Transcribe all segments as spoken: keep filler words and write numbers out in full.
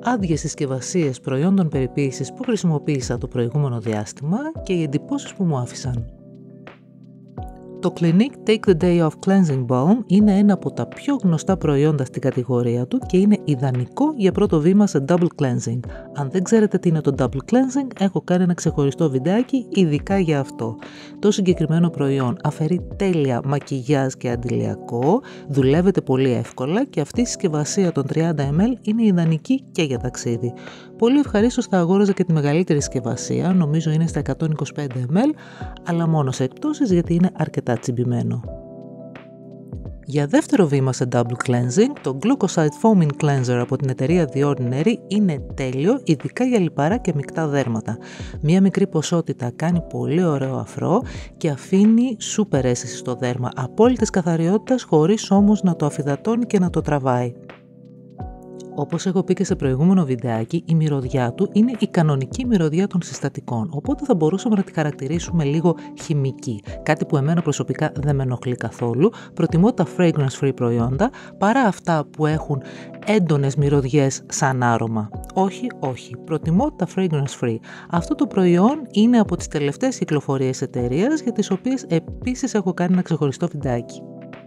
άδειες συσκευασίες προϊόντων περιποίησης που χρησιμοποίησα το προηγούμενο διάστημα και οι εντυπώσεις που μου άφησαν. Το Clinique Take the Day Off Cleansing Balm είναι ένα από τα πιο γνωστά προϊόντα στην κατηγορία του και είναι ιδανικό για πρώτο βήμα σε double cleansing. Αν δεν ξέρετε τι είναι το double cleansing, έχω κάνει ένα ξεχωριστό βιντεάκι ειδικά για αυτό. Το συγκεκριμένο προϊόν αφαιρεί τέλεια μακιγιάζ και αντιλιακό, δουλεύεται πολύ εύκολα και αυτή η συσκευασία των τριάντα μιλιλίτρα είναι ιδανική και για ταξίδι. Πολύ ευχαρίστως θα αγόραζα και τη μεγαλύτερη συσκευασία, νομίζω είναι στα εκατόν είκοσι πέντε μιλιλίτρα, αλλά μόνο σε εκπτώσεις γιατί είναι αρκετά τσιμπημένο. Για δεύτερο βήμα σε double cleansing, το Glucoside Foaming Cleanser από την εταιρεία The Ordinary είναι τέλειο, ειδικά για λιπαρά και μεικτά δέρματα. Μία μικρή ποσότητα κάνει πολύ ωραίο αφρό και αφήνει σούπερ αίσθηση στο δέρμα, απόλυτης καθαριότητας χωρίς όμως να το αφυδατώνει και να το τραβάει. Όπως έχω πει και σε προηγούμενο βιντεάκι, η μυρωδιά του είναι η κανονική μυρωδιά των συστατικών, οπότε θα μπορούσαμε να τη χαρακτηρίσουμε λίγο χημική, κάτι που εμένα προσωπικά δεν με ενοχλεί καθόλου. Προτιμώ τα fragrance-free προϊόντα παρά αυτά που έχουν έντονες μυρωδιές σαν άρωμα. Όχι, όχι, προτιμώ τα fragrance-free. Αυτό το προϊόν είναι από τις τελευταίες κυκλοφορίες εταιρείας, για τις οποίες επίσης έχω κάνει ένα ξεχωριστό βιντεάκι.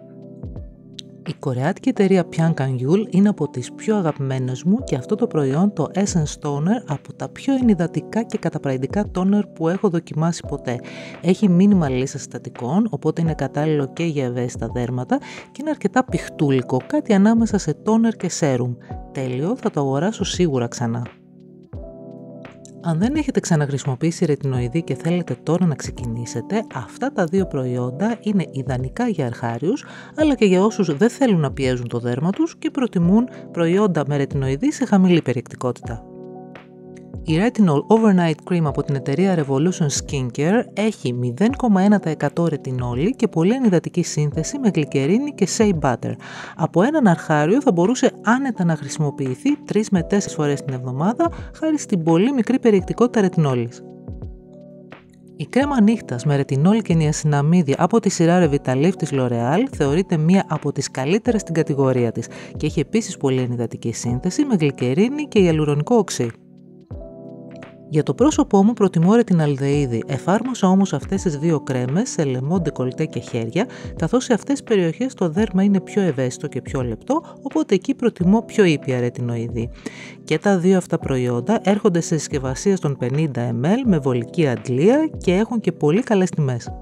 Η κορεάτικη εταιρεία Pyongyang είναι από τις πιο αγαπημένες μου και αυτό το προϊόν, το Essence Toner, από τα πιο ενυδατικά και καταπραγητικά toner που έχω δοκιμάσει ποτέ. Έχει μίνιμα λίστα συστατικών, οπότε είναι κατάλληλο και για ευαίσθητα δέρματα και είναι αρκετά πιχτούλικο, κάτι ανάμεσα σε toner και serum. Τέλειο, θα το αγοράσω σίγουρα ξανά. Αν δεν έχετε ξαναχρησιμοποιήσει ρετινοειδή και θέλετε τώρα να ξεκινήσετε, αυτά τα δύο προϊόντα είναι ιδανικά για αρχάριους, αλλά και για όσους δεν θέλουν να πιέζουν το δέρμα τους και προτιμούν προϊόντα με ρετινοειδή σε χαμηλή περιεκτικότητα. Η Retinol Overnight Cream από την εταιρεία Revolution Skincare έχει μηδέν κόμμα ένα τοις εκατό ρετινόλη και πολύ ενυδατική σύνθεση με γλυκερίνη και shea butter. Από έναν αρχάριο θα μπορούσε άνετα να χρησιμοποιηθεί τρεις με τέσσερις φορές την εβδομάδα χάρη στην πολύ μικρή περιεκτικότητα ρετινόλης. Η κρέμα νύχτας με ρετινόλ και νιασιναμίδια από τη σειρά Revitalift της L'Oréal θεωρείται μία από τις καλύτερες στην κατηγορία της και έχει επίσης πολύ ενυδατική σύνθεση με γλυκερίνη και ιαλουρονικό οξύ. Για το πρόσωπό μου προτιμώ ρετιναλδεΐδη, εφάρμοσα όμως αυτές τις δύο κρέμες σε λαιμό, ντεκολτέ και χέρια, καθώς σε αυτές τις περιοχές το δέρμα είναι πιο ευαίσθητο και πιο λεπτό, οπότε εκεί προτιμώ πιο ήπια ρετινοειδή. Και τα δύο αυτά προϊόντα έρχονται σε συσκευασίες των πενήντα μιλιλίτρα με βολική αντλία και έχουν και πολύ καλές τιμές.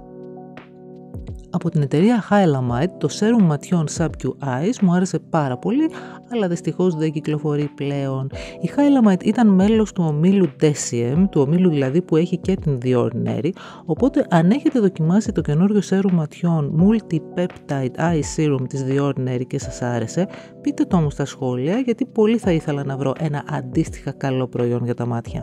Από την εταιρεία Hylamite, το σέρουμ ματιών Subcu Eyes μου άρεσε πάρα πολύ, αλλά δυστυχώς δεν κυκλοφορεί πλέον. Η Hylamite ήταν μέλος του ομίλου Deciem, του ομίλου δηλαδή που έχει και την The Ordinary, οπότε αν έχετε δοκιμάσει το καινούριο σέρουμ ματιών Multi-Peptide Eye Serum της The Ordinary και σας άρεσε, πείτε το μου στα σχόλια, γιατί πολύ θα ήθελα να βρω ένα αντίστοιχα καλό προϊόν για τα μάτια.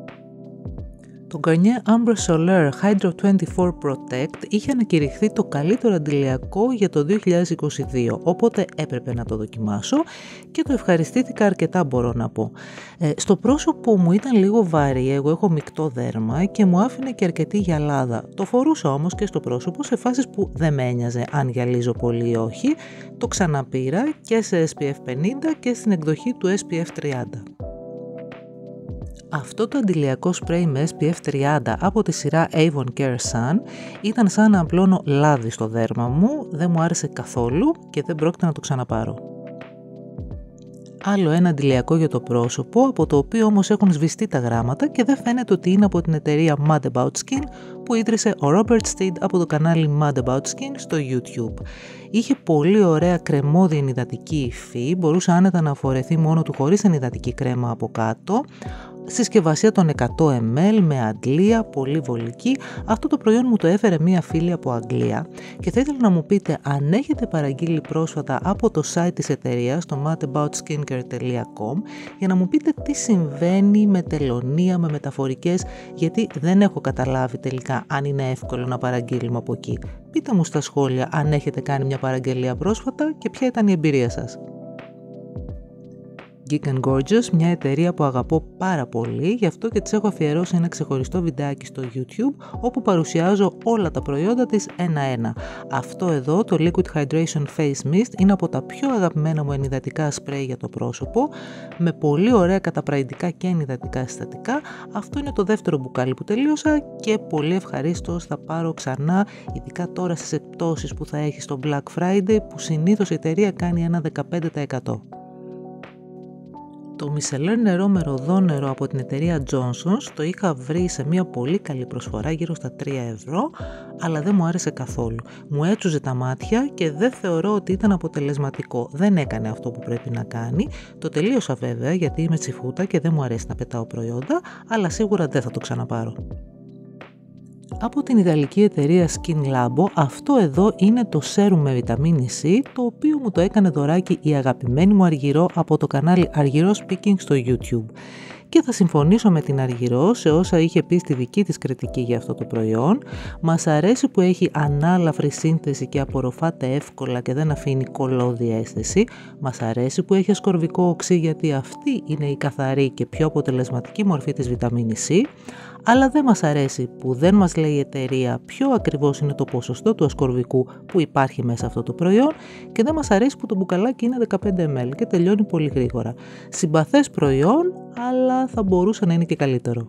Το Garnier Ambre Solaire Hydro είκοσι τέσσερα Protect είχε ανακηρυχθεί το καλύτερο αντιλιακό για το δύο χιλιάδες είκοσι δύο, οπότε έπρεπε να το δοκιμάσω και το ευχαριστήθηκα αρκετά, μπορώ να πω. Ε, στο πρόσωπο μου ήταν λίγο βαρύ, εγώ έχω μεικτό δέρμα και μου άφηνε και αρκετή γυαλάδα. Το φορούσα όμως και στο πρόσωπο σε φάσεις που δεν με ένοιαζε αν γυαλίζω πολύ ή όχι. Το ξαναπήρα και σε ες πι εφ πενήντα και στην εκδοχή του ες πι εφ τριάντα. Αυτό το αντιλιακό σπρέι με ες πι εφ τριάντα από τη σειρά Avon Care Sun ήταν σαν να απλώνω λάδι στο δέρμα μου, δεν μου άρεσε καθόλου και δεν πρόκειται να το ξαναπάρω. Άλλο ένα αντιλιακό για το πρόσωπο, από το οποίο όμως έχουν σβηστεί τα γράμματα και δεν φαίνεται ότι είναι από την εταιρεία Mad About Skin που ίδρυσε ο Robert Steed από το κανάλι Mad About Skin στο YouTube. Είχε πολύ ωραία κρεμώδη ενυδατική υφή, μπορούσε άνετα να φορεθεί μόνο του χωρίς ενυδατική κρέμα από κάτω. Συσκευασία των εκατό μιλιλίτρα με αντλία, πολύ βολική. Αυτό το προϊόν μου το έφερε μία φίλη από Αγγλία και θα ήθελα να μου πείτε αν έχετε παραγγείλει πρόσφατα από το site της εταιρείας, το madaboutskincare τελεία com, για να μου πείτε τι συμβαίνει με τελωνία, με μεταφορικές, γιατί δεν έχω καταλάβει τελικά αν είναι εύκολο να παραγγείλουμε από εκεί. Πείτε μου στα σχόλια αν έχετε κάνει μια παραγγελία πρόσφατα και ποια ήταν η εμπειρία σας. Geek and Gorgeous, μια εταιρεία που αγαπώ πάρα πολύ, γι' αυτό και της έχω αφιερώσει ένα ξεχωριστό βιντεάκι στο YouTube, όπου παρουσιάζω όλα τα προϊόντα της ένα-ένα. Αυτό εδώ, το Liquid Hydration Face Mist, είναι από τα πιο αγαπημένα μου ενυδατικά σπρέι για το πρόσωπο, με πολύ ωραία καταπραϊντικά και ενυδατικά συστατικά. Αυτό είναι το δεύτερο μπουκάλι που τελείωσα και πολύ ευχαρίστως θα πάρω ξανά, ειδικά τώρα στις εκπτώσεις που θα έχει στο Black Friday, που συνήθως η εταιρεία κάνει ένα δεκαπέντε τοις εκατό. Το μισελέρ νερό με ροδό νερό από την εταιρεία Johnson's το είχα βρει σε μια πολύ καλή προσφορά γύρω στα τρία ευρώ, αλλά δεν μου άρεσε καθόλου. Μου έτσουζε τα μάτια και δεν θεωρώ ότι ήταν αποτελεσματικό. Δεν έκανε αυτό που πρέπει να κάνει. Το τελείωσα βέβαια, γιατί είμαι τσιφούτα και δεν μου αρέσει να πετάω προϊόντα, αλλά σίγουρα δεν θα το ξαναπάρω. Από την Ιταλική εταιρεία Skin Labo, αυτό εδώ είναι το serum με βιταμίνη C, το οποίο μου το έκανε δωράκι η αγαπημένη μου Αργυρό από το κανάλι Αργυρό Speaking στο YouTube. Και θα συμφωνήσω με την Αργυρό σε όσα είχε πει στη δική της κριτική για αυτό το προϊόν. Μας αρέσει που έχει ανάλαφρη σύνθεση και απορροφάται εύκολα και δεν αφήνει κολλώδη αίσθηση. Μας αρέσει που έχει ασκορβικό οξύ, γιατί αυτή είναι η καθαρή και πιο αποτελεσματική μορφή της βιταμίνης C. Αλλά δεν μας αρέσει που δεν μας λέει η εταιρεία ποιο ακριβώς είναι το ποσοστό του ασκορβικού που υπάρχει μέσα αυτό το προϊόν, και δεν μας αρέσει που το μπουκαλάκι είναι δεκαπέντε μιλιλίτρα και τελειώνει πολύ γρήγορα. Συμπαθές προϊόν, αλλά θα μπορούσε να είναι και καλύτερο.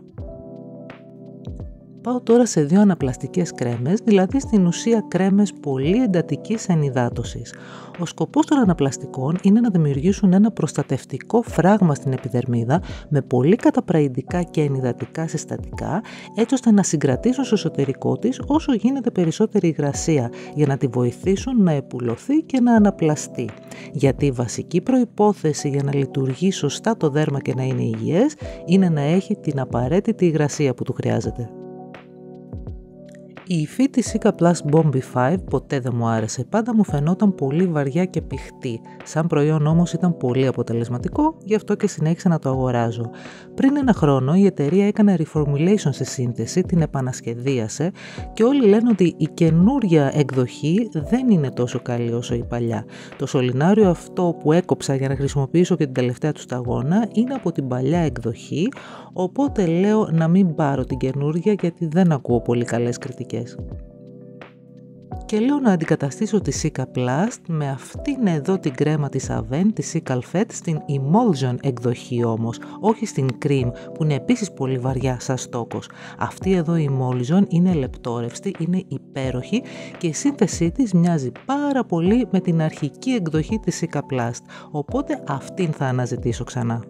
Πάω τώρα σε δύο αναπλαστικές κρέμες, δηλαδή στην ουσία κρέμες πολύ εντατικής ενυδάτωσης. Ο σκοπός των αναπλαστικών είναι να δημιουργήσουν ένα προστατευτικό φράγμα στην επιδερμίδα με πολύ καταπραϊντικά και ενυδατικά συστατικά, έτσι ώστε να συγκρατήσουν στο εσωτερικό της όσο γίνεται περισσότερη υγρασία, για να τη βοηθήσουν να επουλωθεί και να αναπλαστεί. Γιατί η βασική προϋπόθεση για να λειτουργεί σωστά το δέρμα και να είναι υγιές είναι να έχει την απαραίτητη υγρασία που του χρειάζεται. Η υφή της Cica Plus Bombi πέντε ποτέ δεν μου άρεσε, πάντα μου φαινόταν πολύ βαριά και πηχτή. Σαν προϊόν όμως ήταν πολύ αποτελεσματικό, γι' αυτό και συνέχισα να το αγοράζω. Πριν ένα χρόνο η εταιρεία έκανε reformulation στη σύνθεση, την επανασχεδίασε και όλοι λένε ότι η καινούρια εκδοχή δεν είναι τόσο καλή όσο η παλιά. Το σωληνάριο αυτό που έκοψα για να χρησιμοποιήσω και την τελευταία του σταγόνα είναι από την παλιά εκδοχή, οπότε λέω να μην πάρω την καινούρια, γιατί δεν ακούω πολύ καλές κριτικές. Και λέω να αντικαταστήσω τη Cica Plus με αυτήν εδώ την κρέμα της Avène, τη Cicalfet, στην Emulsion εκδοχή όμως, όχι στην Cream που είναι επίσης πολύ βαριά σαν στόκος. Αυτή εδώ η Emulsion είναι λεπτόρευστη, είναι υπέροχη και η σύνθεσή της μοιάζει πάρα πολύ με την αρχική εκδοχή της Cica Plus, οπότε αυτήν θα αναζητήσω ξανά.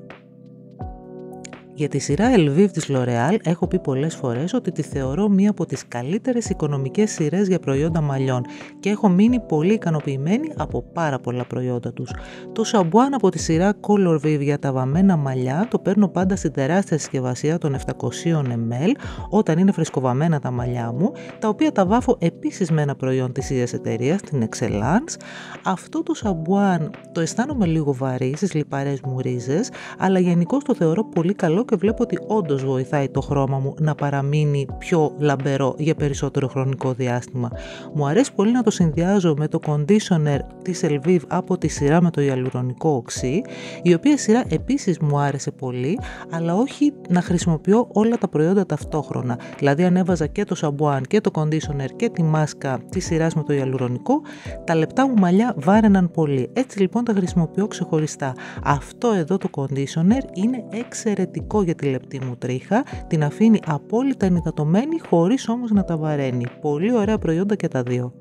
Για τη σειρά Elvive της L'Oréal έχω πει πολλές φορές ότι τη θεωρώ μία από τις καλύτερες οικονομικές σειρές για προϊόντα μαλλιών και έχω μείνει πολύ ικανοποιημένη από πάρα πολλά προϊόντα τους. Το σαμπουάν από τη σειρά Color Vive για τα βαμμένα μαλλιά το παίρνω πάντα στην τεράστια συσκευασία των επτακόσια μιλιλίτρα όταν είναι φρεσκοβαμμένα τα μαλλιά μου, τα οποία τα βάφω επίσης με ένα προϊόν της ίδιας εταιρείας, την Excellence. Αυτό το σαμπουάν το αισθάνομαι λίγο βαρύ στις λιπαρές μου ρίζες, αλλά γενικώς το θεωρώ πολύ καλό και βλέπω ότι όντως βοηθάει το χρώμα μου να παραμείνει πιο λαμπερό για περισσότερο χρονικό διάστημα. Μου αρέσει πολύ να το συνδυάζω με το conditioner της Elvive από τη σειρά με το ιαλουρονικό οξύ, η οποία σειρά επίσης μου άρεσε πολύ, αλλά όχι να χρησιμοποιώ όλα τα προϊόντα ταυτόχρονα. Δηλαδή αν έβαζα και το σαμπουάν και το conditioner και τη μάσκα της σειράς με το ιαλουρονικό, τα λεπτά μου μαλλιά βάραιναν πολύ. Έτσι λοιπόν τα χρησιμοποιώ ξεχωριστά. Αυτό εδώ το conditioner είναι εξαιρετικό για τη λεπτή μου τρίχα, την αφήνει απόλυτα ενυδατωμένη χωρίς όμως να τα βαραίνει. Πολύ ωραία προϊόντα και τα δύο.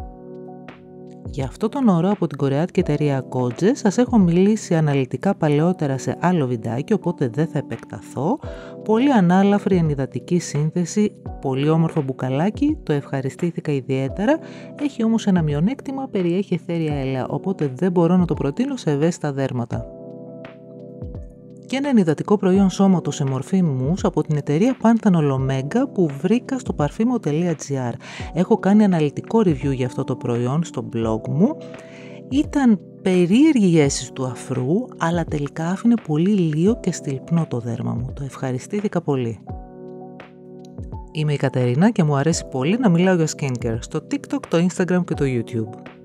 Για αυτό το νωρό από την κορεάτικη εταιρεία Kojé σας έχω μιλήσει αναλυτικά παλαιότερα σε άλλο βιντεάκι, οπότε δεν θα επεκταθώ. Πολύ ανάλαφρη ενυδατική σύνθεση, πολύ όμορφο μπουκαλάκι, το ευχαριστήθηκα ιδιαίτερα. Έχει όμως ένα μειονέκτημα, περιέχει αιθέρια ελαία, οπότε δεν μπορώ να το προτείνω σε ευαίσθητα δέρματα. Και ένα ενυδατικό προϊόν σώματος σε μορφή μους από την εταιρεία Panthenol Omega που βρήκα στο παρφίμο τελεία τζι άρ. Έχω κάνει αναλυτικό review για αυτό το προϊόν στο blog μου. Ήταν περίεργη η αίσθηση του αφρού, αλλά τελικά άφηνε πολύ λίο και στυλπνό το δέρμα μου. Το ευχαριστήθηκα πολύ. Είμαι η Κατερίνα και μου αρέσει πολύ να μιλάω για skincare στο TikTok, το Instagram και το YouTube.